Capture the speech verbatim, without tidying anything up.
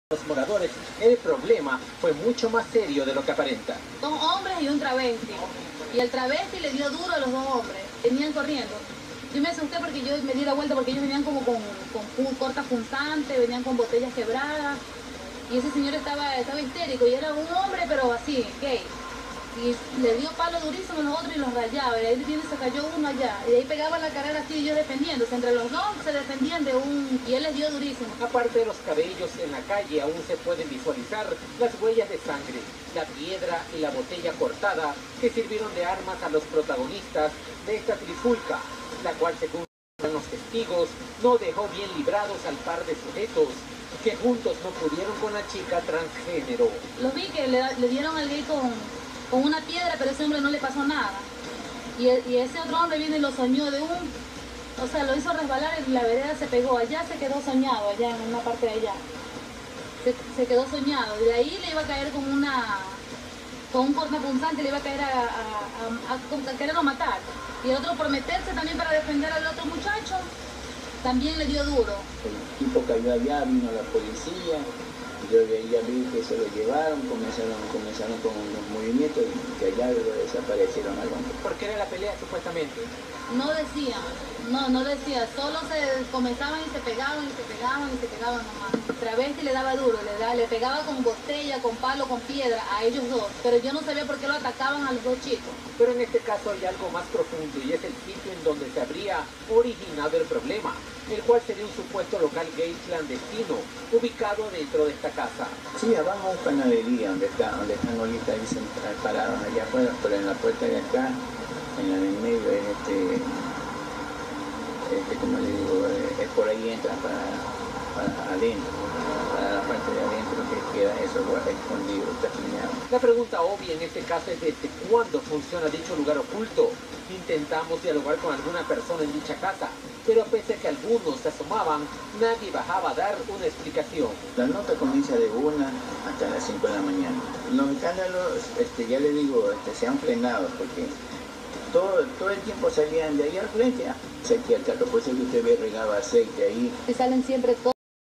Los moradores, el problema fue mucho más serio de lo que aparenta. Dos hombres y un travesti. Y el travesti le dio duro a los dos hombres. Venían corriendo. Yo me asusté porque yo me di la vuelta porque ellos venían como con, con cortas punzantes, venían con botellas quebradas. Y ese señor estaba, estaba histérico y era un hombre pero así, gay. Y le dio palo durísimo a los otros y los rayaba. Y ahí viene, se cayó uno allá. Y ahí pegaban la carrera así y ellos defendiéndose. Entre los dos se defendían de un... Y él les dio durísimo. Aparte de los cabellos en la calle, aún se pueden visualizar las huellas de sangre, la piedra y la botella cortada que sirvieron de armas a los protagonistas de esta trifulca, la cual, según los testigos, no dejó bien librados al par de sujetos que juntos no pudieron con la chica transgénero. Los vi que le, le dieron al gay con... con una piedra, pero ese hombre no le pasó nada. Y, y ese otro hombre viene y lo soñó de un... O sea, lo hizo resbalar y la vereda se pegó. Allá se quedó soñado, allá en una parte de allá. Se, se quedó soñado. De ahí le iba a caer con una... con un cortapunzante, le iba a caer a, a, a, a, a quererlo matar. Y el otro por meterse también para defender al otro muchacho, también le dio duro. El tipo cayó allá, vino la policía. Yo de ahí ya vi que se lo llevaron, comenzaron, comenzaron con los movimientos y que allá desaparecieron al hombre. ¿Por qué era la pelea supuestamente? No decía, no, no decía, solo se comenzaban y se pegaban y se pegaban y se pegaban nomás. Travesti le daba duro, le, da, le pegaba con botella, con palo, con piedra a ellos dos, pero yo no sabía por qué lo atacaban a los dos chicos. Pero en este caso hay algo más profundo y es el sitio en donde se habría originado el problema, el cual sería un supuesto local gay clandestino, ubicado dentro de esta casa. Sí, abajo es panadería, donde, está, donde están ahorita ahí parados allá afuera, pero en la puerta de acá, en la del medio, es este, este como le digo, es por ahí entra para, para adentro, para la parte de adentro que queda eso escondido, está planeado. La pregunta obvia en este caso es desde cuándo funciona dicho lugar oculto. Intentamos dialogar con alguna persona en dicha casa, pero pese a que algunos se asomaban, nadie bajaba a dar una explicación. La nota comienza de una hasta las cinco de la mañana. Los escándalos, este, ya le digo, este, se han frenado porque todo, todo el tiempo salían de ahí al frente. Se aquí al carro, por eso que usted ve regaba aceite ahí. Y salen siempre todos.